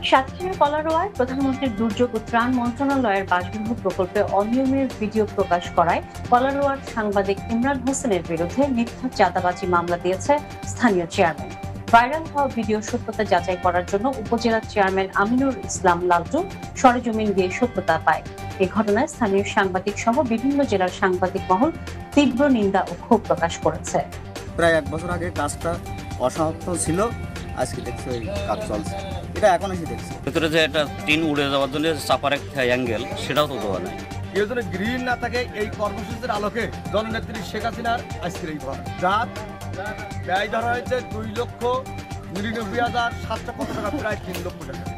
সাতক্ষীরার কলারোয়ায় প্রধানমন্ত্রীর দুর্যোগ ও ত্রাণ মন্ত্রণালয়ের বাসগৃহ প্রকল্পে অনিয়মের ভিডিও প্রকাশ করায় কলারোয়ার সাংবাদিক ইমরান হোসেনের বিরুদ্ধে মিথ্যা চাঁদাবাজি মামলা দিয়েছে স্থানীয় চেয়ারম্যান। ভাইরাল হওয়া ভিডিও সত্যতা যাচাই করার জন্য উপজেলা চেয়ারম্যান আমিনুর ইসলাম লালটু সরেজমিন দিয়ে সত্যতা পায়। এ ঘটনায় স্থানীয় সাংবাদিক সহ বিভিন্ন জেলার সাংবাদিক মহল তীব্র নিন্দা ও ক্ষোভ প্রকাশ করেছে। প্রায় 1 বছর আগে কাজটা অসমাপ্ত ছিল, আজকে দেখছি ওই কাজ চলছে। এটা এখন এসে দেখছি ভিতরে যে একটা টিন উড়ে যাওয়ার জন্য চাপার একটা অ্যাঙ্গেল, সেটাও তো দেওয়া নাই। কেউ যেন গ্রিন না থাকে এই কর্মসূচির আলোকে জননেত্রী শেখ হাসিনার আজকের এই ঘর যার ব্যয় ধরা হয়েছে 2,99,700 টাকা, প্রায় 3 লক্ষ টাকা।